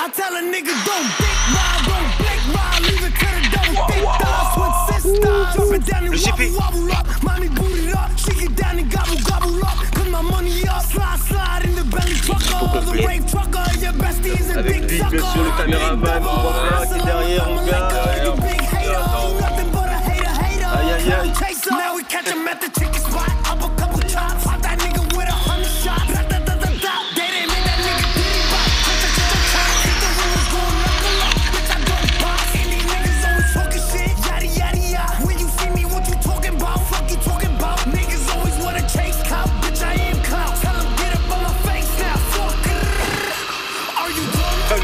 I tell a nigga don't big ride, don't blink ride, leave it to the double thick thighs, twin sisters. Drop it down and wobble up, mommy boot it up, shake it down and gobble up, put my money up, slide in the belly trucker, the rave trucker, your bestie is a big sucker. Sur le caméraman, on voit pas qui est derrière, mon gars. Aïe aïe aïe. Now we catch him at the chicken spot, up a couple chops, hot that nigga with 100 shots. They didn't make that nigga diddy bop. Hit the rumors going knuckle up, bitch I don't box. And these niggas always talking shit, yada yada yada. When you see me, what you talking about? Fuck you talking about? Niggas always wanna chase clout, bitch I am clout. Tell them get up on my face now, fuck it. Are you dumb? Play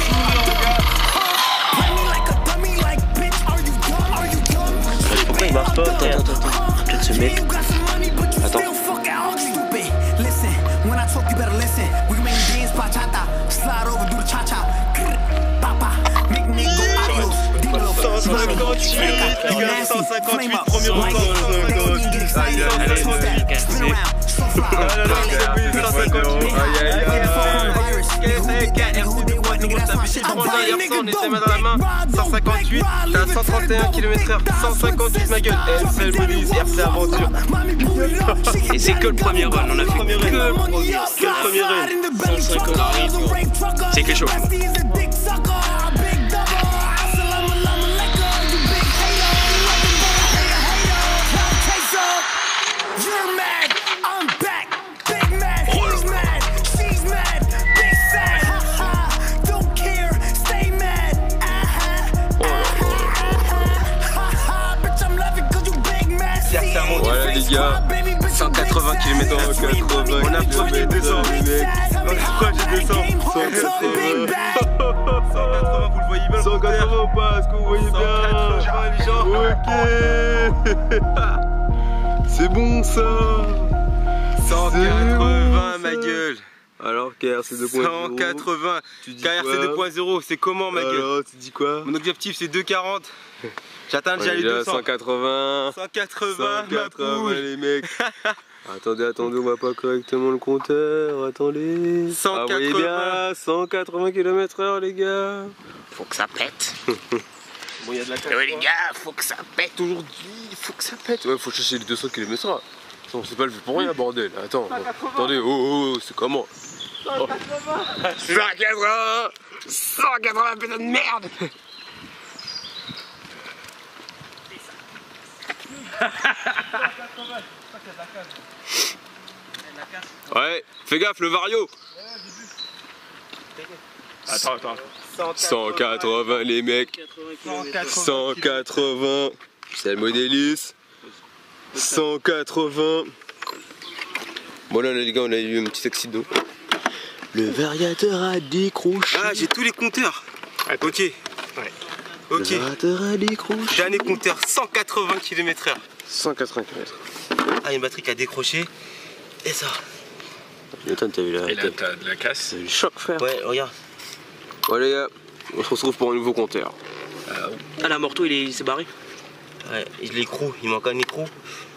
me like a dummy, like bitch. Are you dumb? Are you dumb? Pourquoi il marche pas? Attends. Peut-être ce mec. Attends. Listen, when I talk, you better listen. We can make dance bachata, slide over, do the cha-cha. Papa, make nigga go adios. 158, les gars, 158, premier record. On était main dans la main, 158, t'as 131 km/h, 158 ma gueule, RC Bonus, RC Aventure. Et c'est que le premier run, on a fait que le premier run. 150 arrive, c'est quelque chose. Voilà les gars, 180 km/h, on a profité de ça, mec. Pourquoi j'ai descendu 180, vous le voyez bien, 180 ou pas, est-ce que vous voyez bien? 180 les gens. Ok. C'est bon ça. 180 ma gueule. Alors KRC 2.0. 180. KRC 2.0, c'est comment ma gueule? Alors tu dis quoi? Mon objectif c'est 240. J'atteins déjà les 200. 180. 180 les mecs. Attendez, on voit pas correctement le compteur. Attendez. 180. Ah, vous voyez bien, 180 km/h les gars. Faut que ça pète. Bon, y a de la casse. Ouais les gars, faut que ça pète aujourd'hui, faut que ça pète. Ouais, faut chercher les 200 km/h. On s'est pas levé pour rien, bordel. Attends, attendez, oh, c'est comment? 180. 180 putain de merde. Ouais, fais gaffe, le vario. Attends. 180 les mecs. 180. C'est le modélis. 180. Bon là les gars, on a eu un petit accident. Le variateur a décroché. Ah, j'ai tous les compteurs. Ok. Ouais. Ok. Le variateur a décroché. Dernier compteur, 180 km/h. 180 km. Ah, une batterie qui a décroché. Et ça. Attends, t'as vu Et là, t'as de la casse. C'est le choc, frère. Ouais, regarde. Ouais, les gars, on se retrouve pour un nouveau compteur. Ah, la morto, il s'est barré. Ouais, l'écrou, il manque un écrou.